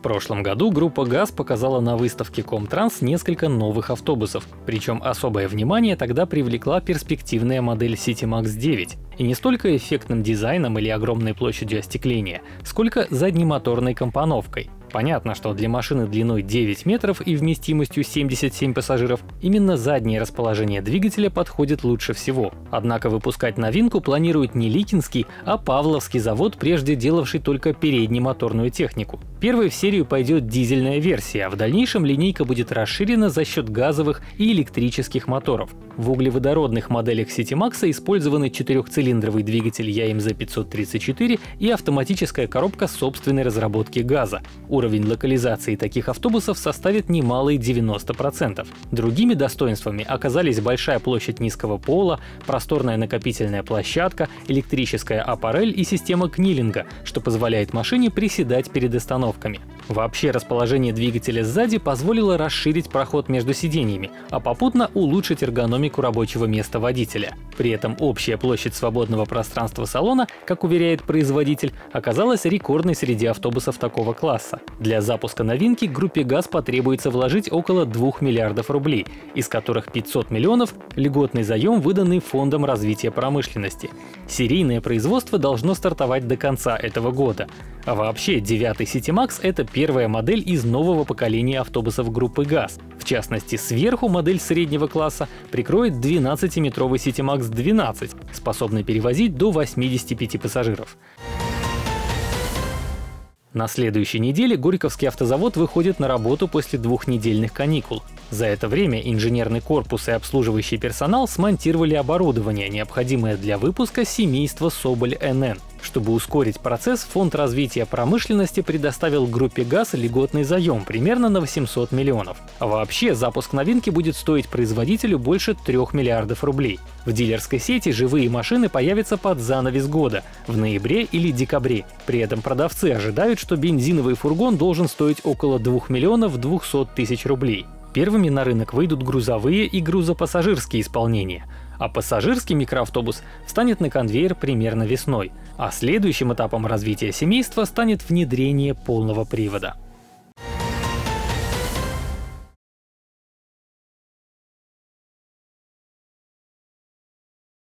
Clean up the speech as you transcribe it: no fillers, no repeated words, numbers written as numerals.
прошлом году группа ГАЗ показала на выставке Комтранс несколько новых автобусов, причем особое внимание тогда привлекла перспективная модель CityMax 9. И не столько эффектным дизайном или огромной площадью остекления, сколько заднемоторной компоновкой. Понятно, что для машины длиной 9 метров и вместимостью 77 пассажиров именно заднее расположение двигателя подходит лучше всего. Однако выпускать новинку планирует не Ликинский, а Павловский завод, прежде делавший только переднемоторную технику. Первой в серию пойдет дизельная версия, а в дальнейшем линейка будет расширена за счет газовых и электрических моторов. В углеводородных моделях CityMax использованы четырехцилиндровый двигатель ЯМЗ 534 и автоматическая коробка собственной разработки ГАЗа. Уровень локализации таких автобусов составит немалые 90%. Другими достоинствами оказались большая площадь низкого пола, просторная накопительная площадка, электрическая аппарель и система книлинга, что позволяет машине приседать перед остановками. Вообще расположение двигателя сзади позволило расширить проход между сиденьями, а попутно улучшить эргономику рабочего места водителя. При этом общая площадь свободного пространства салона, как уверяет производитель, оказалась рекордной среди автобусов такого класса. Для запуска новинки группе ГАЗ потребуется вложить около 2 миллиардов рублей, из которых 500 миллионов – льготный заем, выданный Фондом развития промышленности. Серийное производство должно стартовать до конца этого года. А вообще, 9-й CityMax – это первая модель из нового поколения автобусов группы ГАЗ. В частности, сверху модель среднего класса прикроет 12-метровый CityMax 12, способный перевозить до 85 пассажиров. На следующей неделе Горьковский автозавод выходит на работу после двухнедельных каникул. За это время инженерный корпус и обслуживающий персонал смонтировали оборудование, необходимое для выпуска семейства Соболь НН. Чтобы ускорить процесс, Фонд развития промышленности предоставил группе ГАЗ льготный заем примерно на 800 миллионов. А вообще, запуск новинки будет стоить производителю больше 3 миллиардов рублей. В дилерской сети живые машины появятся под занавес года, в ноябре или декабре. При этом продавцы ожидают, что бензиновый фургон должен стоить около 2 миллионов 200 тысяч рублей. Первыми на рынок выйдут грузовые и грузопассажирские исполнения, а пассажирский микроавтобус встанет на конвейер примерно весной, а следующим этапом развития семейства станет внедрение полного привода.